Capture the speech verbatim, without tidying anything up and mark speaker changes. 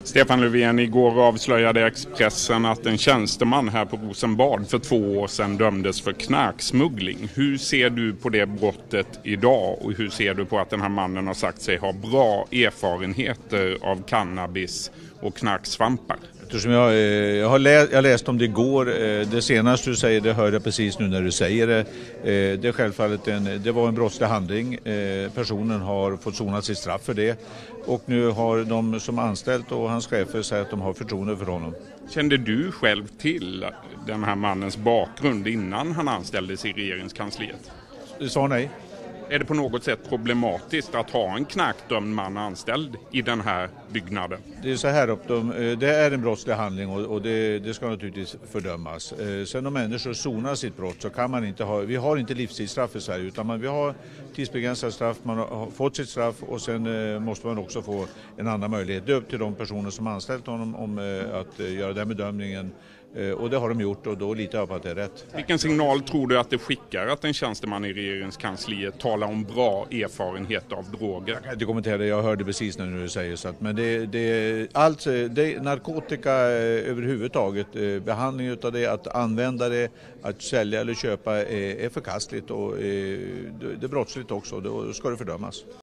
Speaker 1: Stefan Löfven, igår avslöjade Expressen att en tjänsteman här på Rosenbad för två år sedan dömdes för knarksmuggling. Hur ser du på det brottet idag och hur ser du på att den här mannen har sagt sig ha bra erfarenheter av cannabis och knarksvampar?
Speaker 2: Eftersom jag, jag har läst, jag läst om det igår, det senaste du säger, det hörde jag precis nu när du säger det. Det är självfallet en, det var en brottslig handling, personen har fått sona sitt straff för det och nu har de som anställt och hans chefer sagt att de har förtroende för honom.
Speaker 1: Kände du själv till den här mannens bakgrund innan han anställdes i regeringskansliet?
Speaker 2: Du sa nej.
Speaker 1: Är det på något sätt problematiskt att ha en knarkdömd man anställd i den här byggnaden?
Speaker 2: Det är så här upp, det är en brottslig handling och det, det ska naturligtvis fördömas. Sen om människor sonar sitt brott så kan man inte ha, vi har inte livstidsstraff i Sverige utan man, vi har tidsbegränsat straff, man har fått sitt straff och sen måste man också få en annan möjlighet. Det är upp till de personer som anställt honom om att göra den bedömningen. Och det har de gjort och då litar jag på att det är rätt.
Speaker 1: Vilken signal tror du att det skickar att en tjänsteman i regeringskansliet talar om bra erfarenhet av droger?
Speaker 2: Jag kan inte kommentera det, jag hörde precis när du säger så. Att, men det, det, allt, det, narkotika överhuvudtaget, behandling av det, att använda det, att sälja eller köpa är, är förkastligt och är, det är brottsligt också. Då ska det fördömas.